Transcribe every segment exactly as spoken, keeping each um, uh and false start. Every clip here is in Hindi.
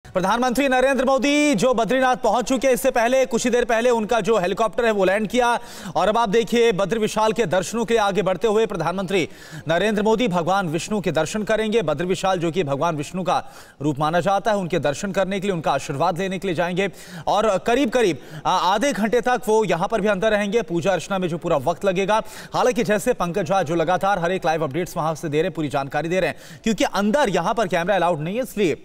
प्रधानमंत्री नरेंद्र मोदी जो बद्रीनाथ पहुंच चुके हैं, इससे पहले कुछ ही देर पहले उनका जो हेलीकॉप्टर है वो लैंड किया और अब आप देखिए बद्री विशाल के दर्शनों के लिए आगे बढ़ते हुए प्रधानमंत्री नरेंद्र मोदी भगवान विष्णु के दर्शन करेंगे। बद्री विशाल जो कि भगवान विष्णु का रूप माना जाता है, उनके दर्शन करने के लिए, उनका आशीर्वाद लेने के लिए जाएंगे और करीब करीब आधे घंटे तक वो यहां पर भी अंदर रहेंगे। पूजा अर्चना में जो पूरा वक्त लगेगा, हालांकि जैसे पंकज झा जो लगातार हर एक लाइव अपडेट्स वहां से दे रहे हैं, पूरी जानकारी दे रहे हैं, क्योंकि अंदर यहां पर कैमरा अलाउड नहीं है, इसलिए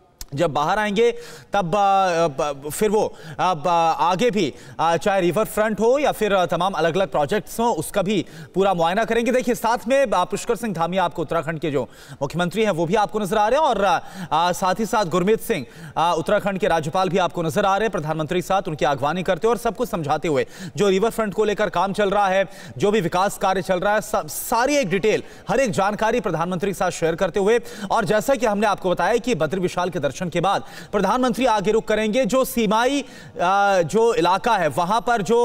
जब बाहर आएंगे तब आ, फिर वो आ, आगे भी आ, चाहे रिवर फ्रंट हो या फिर तमाम अलग अलग प्रोजेक्ट्स हो, उसका भी पूरा मुआयना करेंगे। देखिए साथ में पुष्कर सिंह धामी, आपको उत्तराखंड के जो मुख्यमंत्री हैं वो भी आपको नजर आ रहे हैं और आ, साथ ही साथ गुरमीत सिंह उत्तराखंड के राज्यपाल भी आपको नजर आ रहे हैं। प्रधानमंत्री साथ उनकी अगवानी करते हुए और सब कुछ समझाते हुए जो रिवर फ्रंट को लेकर काम चल रहा है, जो भी विकास कार्य चल रहा है, सारी एक डिटेल, हर एक जानकारी प्रधानमंत्री के साथ शेयर करते हुए। और जैसा कि हमने आपको बताया कि बद्री विशाल के दर्शन के बाद प्रधानमंत्री आगे रुक करेंगे जो सीमाई जो इलाका है वहां पर, जो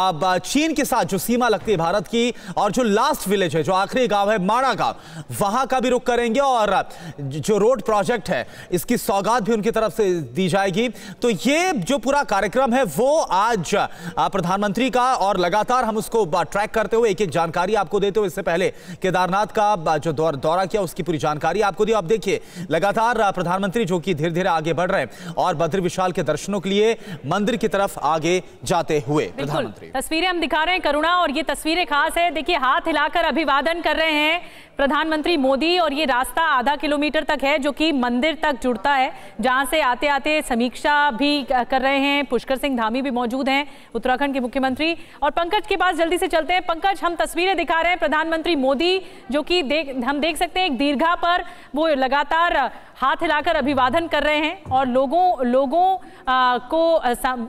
चीन के साथ जो सीमा लगती है भारत की, और जो लास्ट विलेज है, जो आखिरी गांव है माड़ा गांव, वहां का भी रुक करेंगे और जो रोड प्रोजेक्ट है इसकी सौगात भी उनकी तरफ से दी जाएगी। तो ये जो पूरा कार्यक्रम है वो आज प्रधानमंत्री का, और लगातार हम उसको ट्रैक करते हुए एक एक जानकारी आपको देते हुए, इससे पहले केदारनाथ का जो दौरा किया उसकी पूरी जानकारी आपको दी। अब देखिए लगातार प्रधानमंत्री जो कि धीरे धीरे आगे बढ़ रहे हैं और बद्री विशाल के दर्शनों के लिए मंदिर की तरफ आगे जाते हुए प्रधानमंत्री। तस्वीरें हम दिखा रहे हैं करुणा, और ये तस्वीरें खास है। देखिए हाथ हिलाकर अभिवादन कर रहे हैं प्रधानमंत्री मोदी, और ये रास्ता आधा किलोमीटर तक है जो कि मंदिर तक जुड़ता है, जहां से आते आते समीक्षा भी कर रहे हैं। पुष्कर सिंह धामी भी मौजूद हैं, उत्तराखंड के मुख्यमंत्री। और पंकज के पास जल्दी से चलते हैं। पंकज, हम तस्वीरें दिखा रहे हैं प्रधानमंत्री मोदी जो कि देख हम देख सकते हैं एक दीर्घा पर वो लगातार हाथ हिलाकर अभिवादन कर रहे हैं और लोगों लोगों आ, को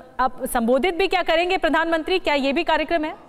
संबोधित भी क्या करेंगे प्रधानमंत्री, क्या ये भी कार्यक्रम है?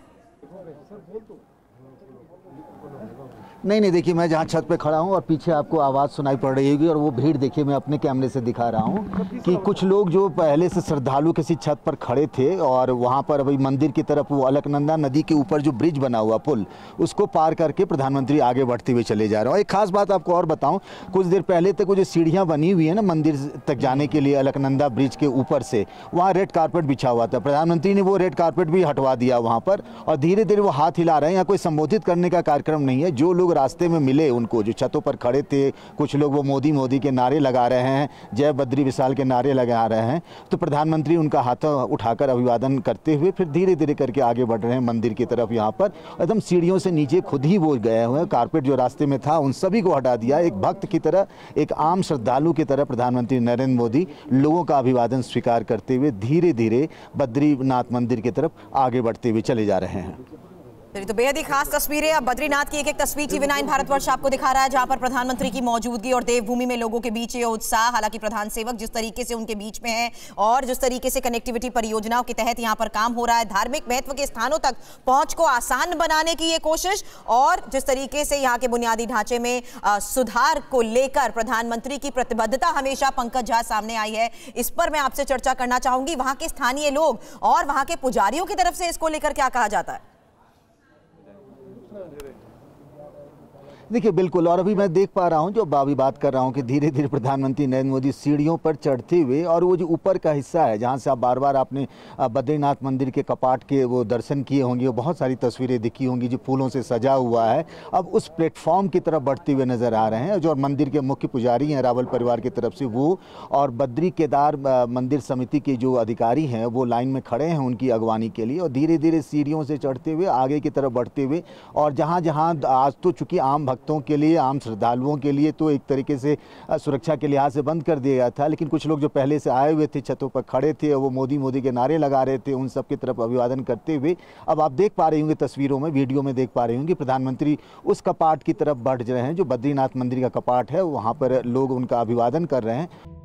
नहीं नहीं देखिए, मैं जहाँ छत पे खड़ा हूँ और पीछे आपको आवाज़ सुनाई पड़ रही होगी, और वो भीड़ देखिए मैं अपने कैमरे से दिखा रहा हूँ कि कुछ लोग जो पहले से श्रद्धालु किसी छत पर खड़े थे और वहाँ पर अभी मंदिर की तरफ वो अलकनंदा नदी के ऊपर जो ब्रिज बना हुआ पुल, उसको पार करके प्रधानमंत्री आगे बढ़ते हुए चले जा रहे हैं। एक खास बात आपको और बताऊँ, कुछ देर पहले तक वो जो सीढ़ियाँ बनी हुई है ना मंदिर तक जाने के लिए अलकनंदा ब्रिज के ऊपर से, वहाँ रेड कारपेट बिछा हुआ था। प्रधानमंत्री ने वो रेड कारपेट भी हटवा दिया वहाँ पर और धीरे धीरे वो हाथ हिला रहे हैं। यहाँ कोई संबोधित करने का कार्यक्रम नहीं है। जो लोग रास्ते में मिले उनको, जो छतों पर खड़े थे, कुछ लोग वो मोदी मोदी के नारे लगा रहे हैं, जय बद्री विशाल के नारे लगा रहे हैं, तो प्रधानमंत्री उनका हाथ उठाकर अभिवादन करते हुए फिर धीरे धीरे करके आगे बढ़ रहे हैं मंदिर की तरफ। यहाँ पर एकदम सीढ़ियों से नीचे खुद ही वो गए हुए हैं, कारपेट जो रास्ते में था उन सभी को हटा दिया। एक भक्त की तरह, एक आम श्रद्धालु की तरह प्रधानमंत्री नरेंद्र मोदी लोगों का अभिवादन स्वीकार करते हुए धीरे धीरे बद्रीनाथ मंदिर की तरफ आगे बढ़ते हुए चले जा रहे हैं। तो बेहद ही खास तस्वीरें अब बद्रीनाथ की एक एक तस्वीर टीवी नाइन भारतवर्ष आपको दिखा रहा है, जहां पर प्रधानमंत्री की मौजूदगी और देवभूमि में लोगों के बीच ये उत्साह। हालांकि प्रधान सेवक जिस तरीके से उनके बीच में है और जिस तरीके से कनेक्टिविटी परियोजनाओं के तहत यहां पर काम हो रहा है, धार्मिक महत्व के स्थानों तक पहुंच को आसान बनाने की ये कोशिश, और जिस तरीके से यहाँ के बुनियादी ढांचे में आ, सुधार को लेकर प्रधानमंत्री की प्रतिबद्धता हमेशा पंकज झा सामने आई है, इस पर मैं आपसे चर्चा करना चाहूंगी। वहां के स्थानीय लोग और वहां के पुजारियों की तरफ से इसको लेकर क्या कहा जाता है? देखिए बिल्कुल, और अभी मैं देख पा रहा हूं, जो अभी बात कर रहा हूं कि धीरे धीरे प्रधानमंत्री नरेंद्र मोदी सीढ़ियों पर चढ़ते हुए, और वो जो ऊपर का हिस्सा है जहां से आप बार बार आपने बद्रीनाथ मंदिर के कपाट के वो दर्शन किए होंगे, वो बहुत सारी तस्वीरें दिखी होंगी जो फूलों से सजा हुआ है, अब उस प्लेटफॉर्म की तरफ बढ़ते हुए नजर आ रहे हैं। जो मंदिर के मुख्य पुजारी हैं रावल परिवार की तरफ से, वो और बद्री केदार मंदिर समिति के जो अधिकारी हैं वो लाइन में खड़े हैं उनकी अगवानी के लिए, और धीरे धीरे सीढ़ियों से चढ़ते हुए आगे की तरफ बढ़ते हुए, और जहाँ जहाँ आज तो चूंकि आम भक्तों के लिए, आम श्रद्धालुओं के लिए तो एक तरीके से सुरक्षा के लिहाज से बंद कर दिया गया था, लेकिन कुछ लोग जो पहले से आए हुए थे छतों पर खड़े थे, वो मोदी मोदी के नारे लगा रहे थे, उन सब की तरफ अभिवादन करते हुए अब आप देख पा रहे होंगे तस्वीरों में, वीडियो में देख पा रहे होंगे प्रधानमंत्री उस कपाट की तरफ बढ़ रहे हैं जो बद्रीनाथ मंदिर का कपाट है, वहाँ पर लोग उनका अभिवादन कर रहे हैं।